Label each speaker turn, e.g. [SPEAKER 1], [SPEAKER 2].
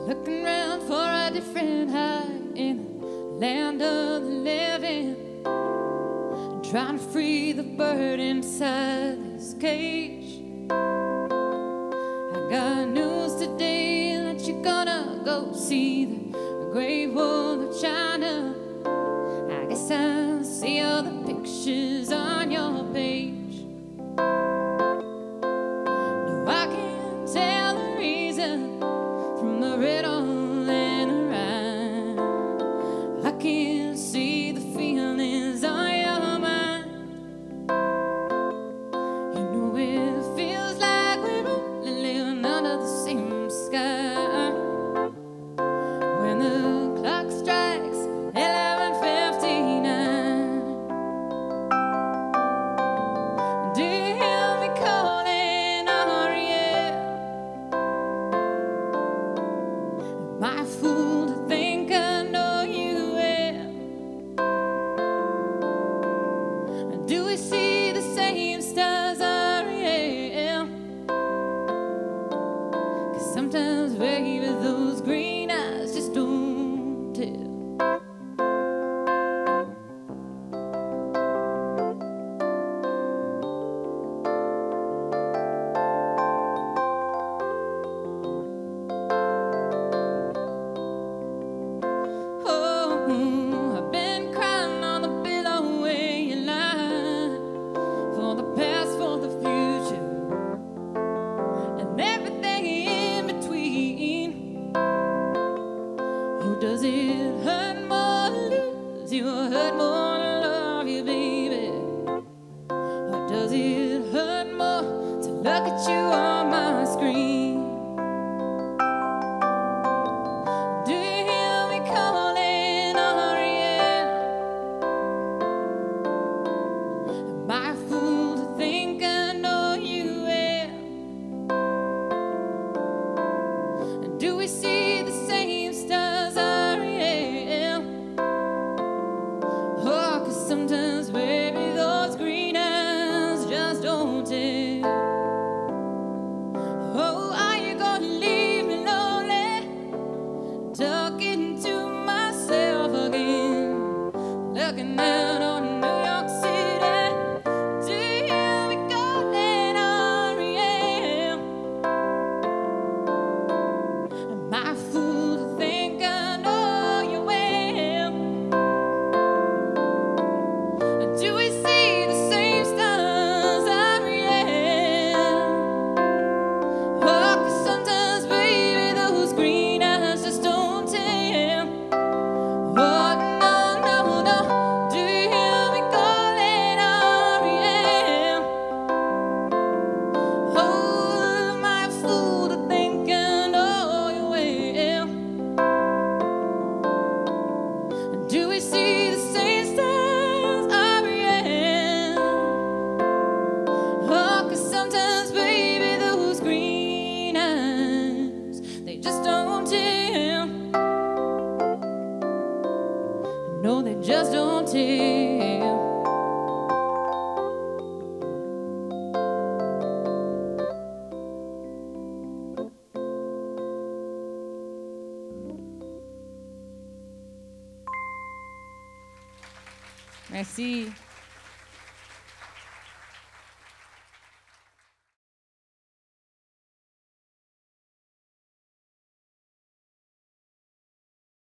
[SPEAKER 1] Looking around for a different high in the land of the living, trying to free the bird inside this cage. I got news today that you're gonna go see the Great Wall of China. I guess I'll see all the pictures on your page. No, I can't tell the reason from the riddle and the rhyme. I can't see the feelings on your mind. You know it feels like we're only living under the same sky. When the clock strikes 11:59, do you hear me calling Ariel? Am I a fool to think I know you well? Do we see the same stars, Ariel? 'Cause sometimes, baby, those green eyes just don't tell. Oh, I've been crying on the pillow where you lie, for the past, for the future, and everything in between. Oh, does it hurt more to lose you or hurt more to love you, baby? Or does it hurt more to look at you on my screen? Do you hear me calling Ariel? Am I a fool to think I know you well? Do we see the same stars, Ariel? Oh, 'cause sometimes, baby, those green eyes just don't tell. Oh, are you gonna leave me lonely, talking to myself again, looking out on New York City? Do you hear me calling Ariel? Am I a fool to think I know you well? Do we see the same stars, Ariel? Oh, 'cause sometimes, baby, those green eyes just don't tell. Oh, no, no, no. Do you hear me calling Ariel? Oh, am I a fool to think I know you well? Do we see the same stars, Ariel? Oh, 'cause sometimes, baby, those green eyes, they just don't tell. No, they just don't tell. Merci.